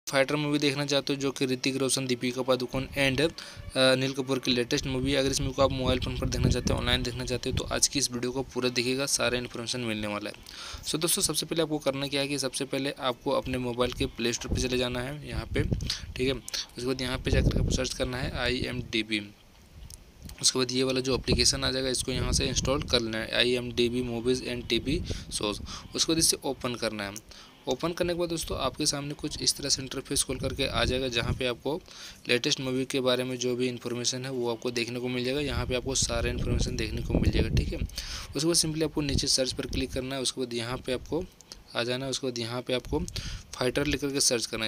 Fighter movie देखना चाहते हो जो कि ऋतिक रोशन, दीपिका पादुकोण एंड अनिल कपूर की लेटेस्ट मूवी, अगर इस मूवी को आप मोबाइल फ़ोन पर देखना चाहते हो, ऑनलाइन देखना चाहते हो, तो आज की इस वीडियो को पूरा देखिएगा, सारा इन्फॉर्मेशन मिलने वाला है। सो दोस्तों, सबसे पहले आपको करना क्या है कि सबसे पहले आपको अपने मोबाइल के प्ले स्टोर पर चले जाना है यहाँ पे, ठीक है। उसके बाद यहाँ पे जाकर आपको सर्च करना है IMDb। उसके बाद ये वाला जो एप्लीकेशन आ जाएगा इसको यहाँ से इंस्टॉल कर लेना है, IMDb movies and TV shows. उसके बाद इसे ओपन करना है। ओपन करने के बाद दोस्तों आपके सामने कुछ इस तरह से इंटरफेस खोल करके आ जाएगा, जहाँ पे आपको लेटेस्ट मूवी के बारे में जो भी इन्फॉर्मेशन है वो आपको देखने को मिल जाएगा। यहाँ पे आपको सारा इन्फॉर्मेशन देखने को मिल जाएगा, ठीक है। उसके बाद सिंपली आपको नीचे सर्च पर क्लिक करना है। उसके बाद यहाँ पे आपको आ जाना है। उसके बाद यहाँ पे आपको फाइटर लिख करके सर्च करना है,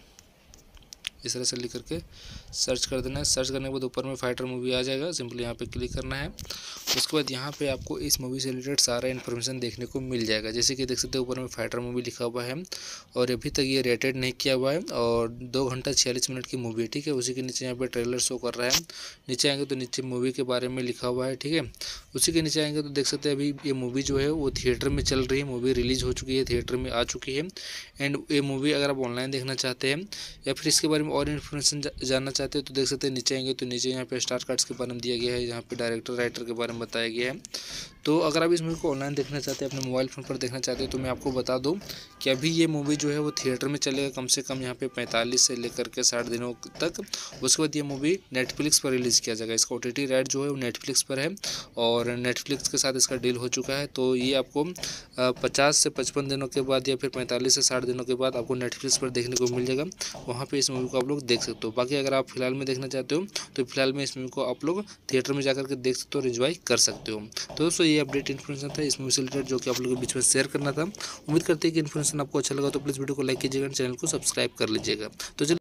इस तरह से लिख करके सर्च कर देना है। सर्च करने के बाद ऊपर में फाइटर मूवी आ जाएगा, सिंपली यहाँ पे क्लिक करना है। उसके बाद यहाँ पे आपको इस मूवी से रिलेटेड सारा इन्फॉर्मेशन देखने को मिल जाएगा। जैसे कि देख सकते हैं ऊपर में फाइटर मूवी लिखा हुआ है और अभी तक ये रेटेड नहीं किया हुआ है और 2 घंटा 46 मिनट की मूवी है, ठीक है। उसी के नीचे यहाँ पे ट्रेलर शो कर रहा है। नीचे आएंगे तो नीचे मूवी के बारे में लिखा हुआ है, ठीक है। उसी के नीचे आएंगे तो देख सकते हैं अभी ये मूवी जो है वो थिएटर में चल रही है, मूवी रिलीज़ हो चुकी है, थिएटर में आ चुकी है। एंड ये मूवी अगर आप ऑनलाइन देखना चाहते हैं या फिर इसके बारे में और इन्फॉर्मेशन जानना चाहते हैं तो देख सकते हैं नीचे आएंगे तो नीचे यहाँ पे स्टार कार्ड्स के बारे में दिया गया है, यहाँ पे डायरेक्टर राइटर के बारे में बताया गया है। तो अगर आप इस मूवी को ऑनलाइन देखना चाहते हैं, अपने मोबाइल फ़ोन पर देखना चाहते हैं, तो मैं आपको बता दूं कि अभी ये मूवी जो है वो थिएटर में चलेगा कम से कम यहाँ पे 45 से लेकर के 60 दिनों तक। उसके बाद ये मूवी नेटफ्लिक्स पर रिलीज़ किया जाएगा। इसका OTT राइट जो है वो नेटफ्लिक्स पर है और नेटफ्लिक्स के साथ इसका डील हो चुका है। तो ये आपको 50 से 55 दिनों के बाद या फिर 45 से 60 दिनों के बाद आपको नेटफ्लिक्स पर देखने को मिल जाएगा। वहाँ पे इस मूवी को आप लोग देख सकते हो। बाकी अगर आप फिलहाल में देखना चाहते हो तो फिलहाल में इस मूवी को आप लोग थिएटर में जाकर के देख सकते हो और एंजॉय कर सकते हो। तो दोस्तों ये अपडेट इन्फॉर्मेशन था इस मूवी से रिलेटेड जो कि आप लोगों के बीच में शेयर करना था। उम्मीद करते हैं कि इन्फॉर्मेशन आपको अच्छा लगा, तो प्लीज़ वीडियो को लाइक कीजिएगा, चैनल को सब्सक्राइब कर लीजिएगा। तो